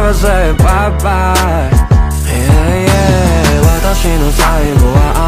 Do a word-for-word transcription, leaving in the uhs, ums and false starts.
say bye bye、yeah, yeah、私の最後は